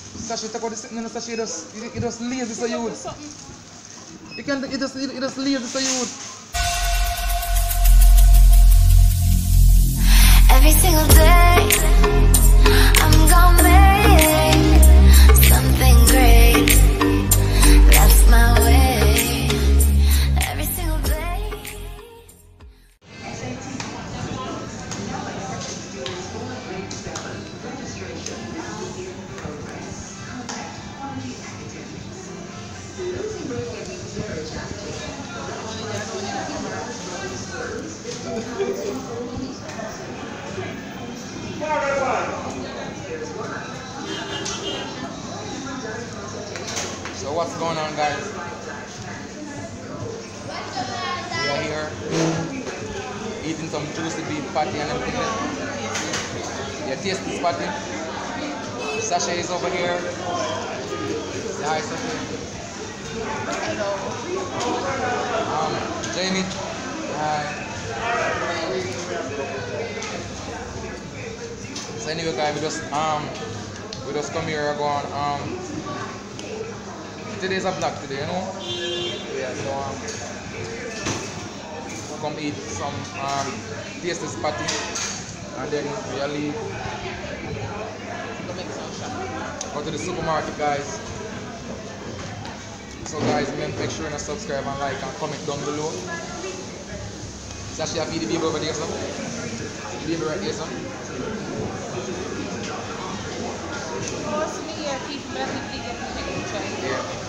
Sashi, take out the sitting in the Sashi, you just lazy so you would. You can't, you just lazy so you would. Every single day, I'm gonna make something great. That's my way. Every single day. So what's going on, guys? We are here eating some juicy beef patty and everything. Yeah, taste this patty. Sasha is over here. Say hi, Sasha. Hello. Jamie. Hi. So anyway, guys, we just come here and go on. Today's a vlog today, you know? Yeah, so we'll come eat some taste this patty and then we'll leave. Go to the supermarket, guys. So guys, make sure you subscribe and like and comment down below. Sashi, I feed the baby over there, son. The baby right here, son. Mostly people that think get the picture. Yeah.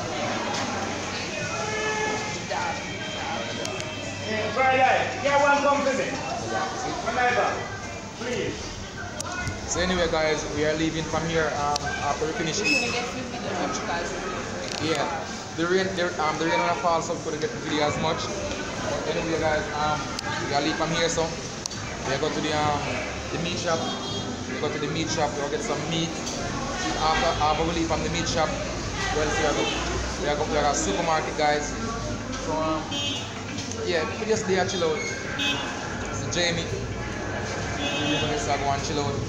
Friday, yeah, one come visit. Remember, please. So anyway, guys, we are leaving from here after we finish. We're gonna get filmed in the much, guys. Yeah, the rain when it falls, so we couldn't get the video as much. But anyway, guys, we are leave from here, so we go to the meat shop. We go to the meat shop. We'll get some meat. After we leave from the meat shop, we are going to a supermarket, guys. So yeah, we just there chill out. So Jamie, we just go and chill out.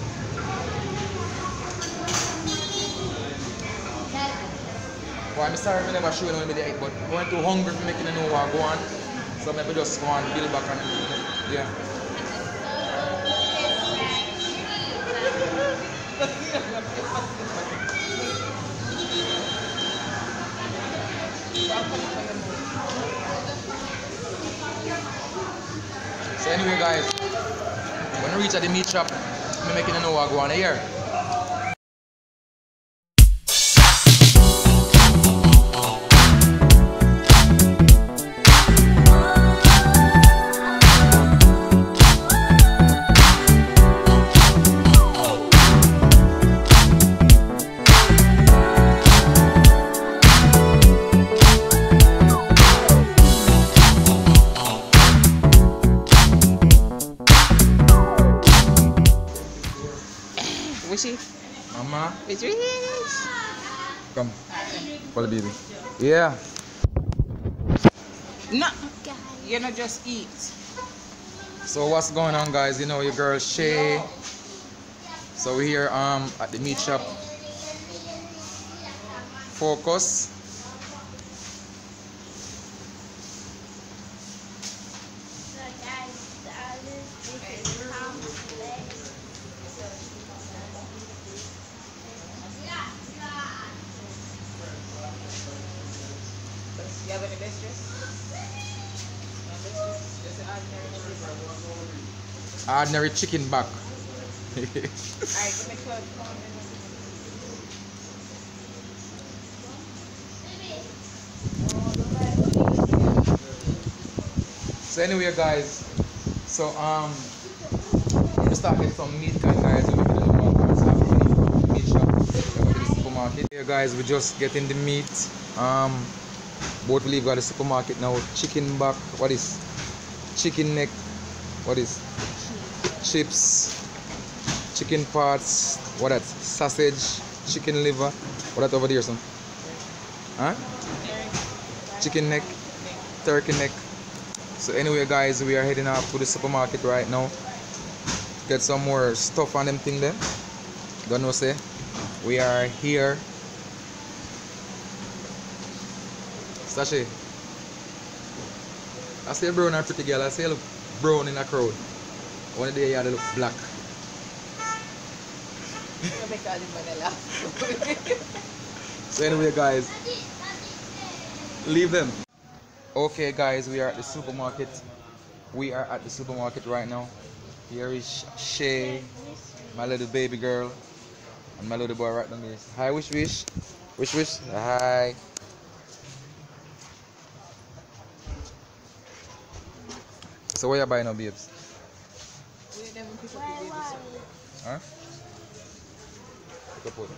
Well, I'm sorry I never show you when I eat, but I'm too hungry for making you know what I go on. So maybe just go and build back on it. Yeah. So anyway, guys, when we reach at the meat shop, I'm making you know what I go on here. Wishy? Mama, It's rich. come. Follow baby. Yeah. No, you not just eat. So what's going on, guys? You know your girl Shay. So we're here at the meat shop. Focus. You have any mistress? Just an ordinary Ordinary chicken back. Alright, give me 12. So anyway, guys, so we start getting some meat, guys. We make it in the meat shop. We go to the supermarket. Here, guys, we just getting the meat. Both we leave got the supermarket now. Chicken back. What is? Chicken neck. What is? Chips. Chicken parts. What that? Sausage. Chicken liver. What that over there, son? Huh? Chicken neck. Turkey neck. So anyway, guys, we are heading up to the supermarket right now. Get some more stuff on them thing there. Don't know say. We are here Sashay. I say brown and pretty girl. I say look brown in a crowd. One day you look black. So anyway guys, leave them. Okay guys, we are at the supermarket. We are at the supermarket right now. Here is Shay, my little baby girl, and my little boy right down there. Hi Wish Wish. Wish Wish. Hi. So what you buying now, babes? Huh? Pick up what?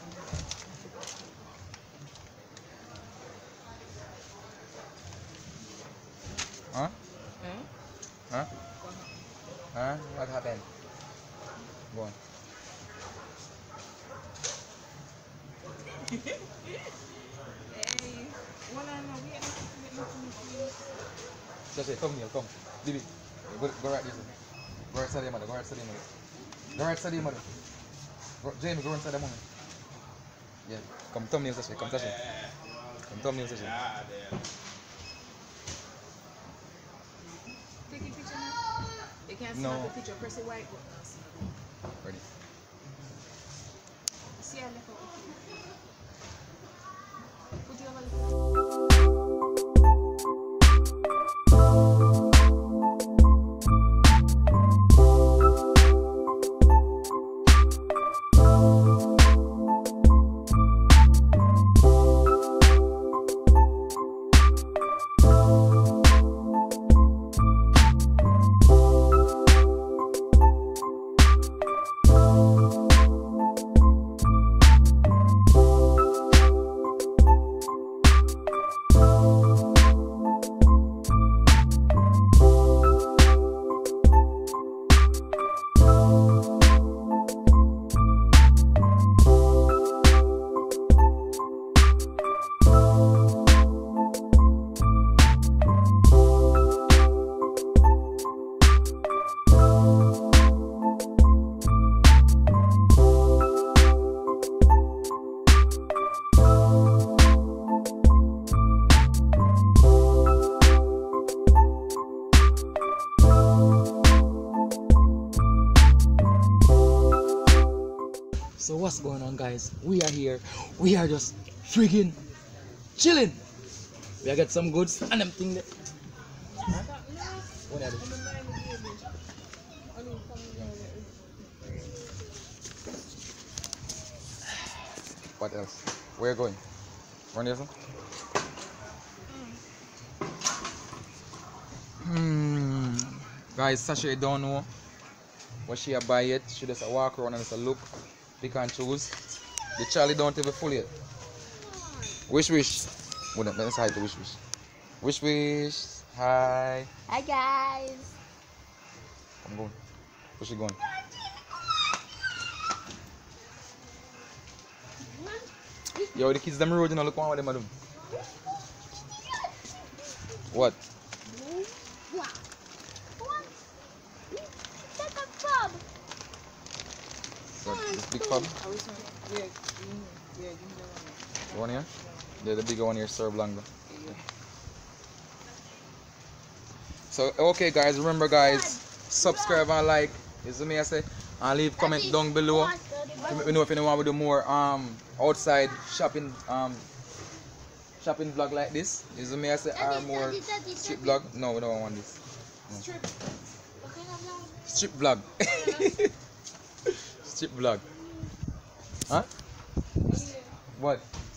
Huh? Huh? Huh? What happened? Go on. Just say, come here, come. Bibi, go right this way. Go right side of your mother, go right side of your mother. Go right side of your mother. Jamie, go inside the mother. Yeah, come thumbnail session, come session. Come thumbnail session. Take a picture now. You can't snap No. the picture, press the white button. Ready. See how left out. Put it over the So what's going on guys? We are here. We are just freaking chilling. We got some goods and them thing there. Huh? What are they? What else? Where are you going? Run there, son? Guys, Sasha don't know what she buy yet. She just walk around and just look, pick and choose. The Charlie don't even full yet. Wish Wish. Let's hi to Wish Wish. Wish Wish. Hi. Hi guys. I'm going. Where's she going? Yo, the kids them road, you know, look what them are doing. What? This big pub? The one here? Yeah, the bigger one here, serve longer. Yeah. So, okay guys, remember guys, subscribe and like, is what me I say, and leave comment down below to let me know if anyone will do more outside shopping shopping vlog like this. Is what me I say, or more strip vlog. No, we don't want this. No. Strip vlog. Strip vlog. Huh? What?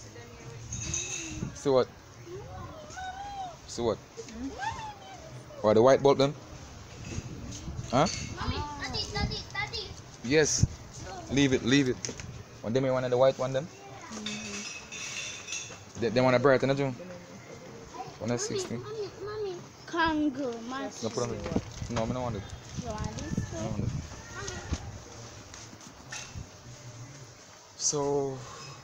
See what? See what? What, the white bulb then? Huh? Yes. Leave it, leave it. One them you want the white one them? They want a bright in the June? 160. Kangaroo, No, put on it. No, I don't want it. I don't want it. So,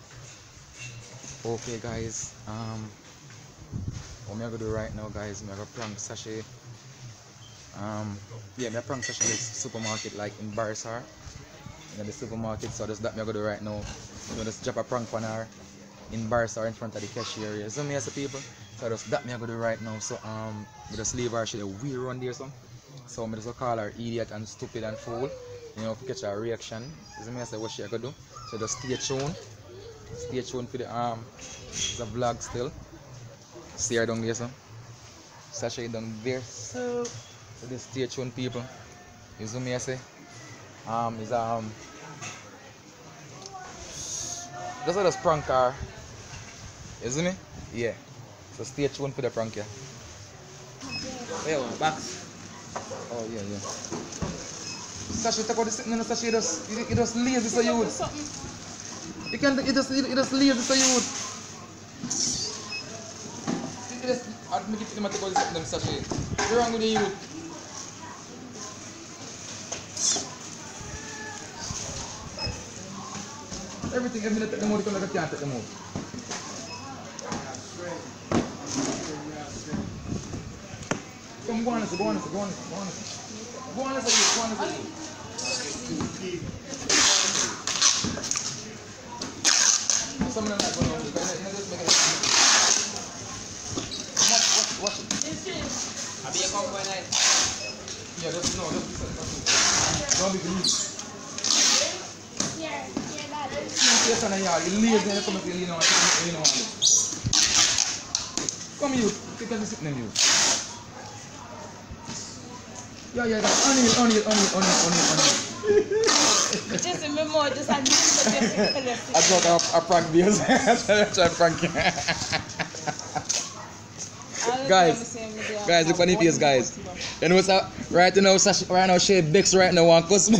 okay guys, what I'm gonna do right now guys, I'm gonna prank Sashay. Yeah, I'm gonna prank Sashay in the supermarket like in Barsar. In the supermarket, so that's that I'm gonna do right now. I'm gonna just drop a prank on her in Barsar in front of the cashier area. So me as the people, So that's that me I go do right now. So we just leave her, she a weird run there so. So I just call her idiot and stupid and fool. You know, to catch her reaction. You see me I say what she gonna do. So just stay tuned. Stay tuned for the vlog still. See her down there so. Sasha down there so just stay tuned people. You see me I say? Just prank her. You see me? Yeah. So stay tuned for the prank, yeah. Yo, back. Oh yeah, yeah. Sasha, take out the sitting, Sasha, you just lazy so you would. You can't, you just lazy so you would. You just, I'd make it to them and take out the sitting, Sasha. What's wrong with the youth? Everything, every minute take them out, you can't take them out. Come go on, go on, go on, go on. Go on, go on. Some of them not going on, you just make it. Watch it. I'll be a cowboy night. Yeah, just don't be greedy. Here, Daddy. Yes, and yeah, you leave there, come and lean on it. Come you, take a sitting in you. Yeah, that's on you. Just remember, just I I thought a prank videos. Try prank. Guys, look funny face, guys. You know what's up? Right now, she Bex right now want cuss me.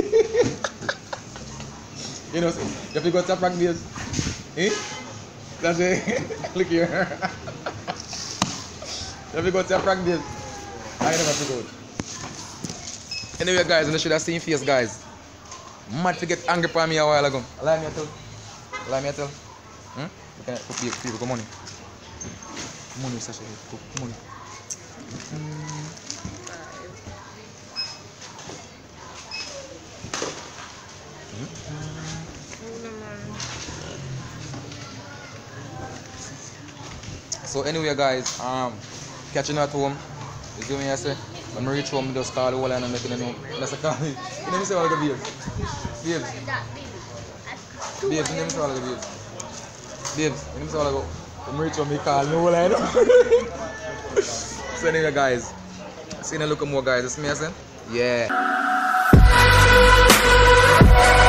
You know, if you go to a prank videos, that's it. Look here. If you go to a prank videos, I never have to go. Anyway, guys, you should have seen face, guys. Mad to get angry for me a while ago. Allow me to tell. You can put people come money. Money, Sasha. Money. So anyway, guys, catching at home. You see me I say? When I reach home, I just call the whole line and make it a know. Let's call me. You never say all the babes. Babes, you never say all the babes. Babes, you never say all the go. When I reach home, I call the whole line. So anyway, guys, see you in a look more, guys. You see me I say? Yeah.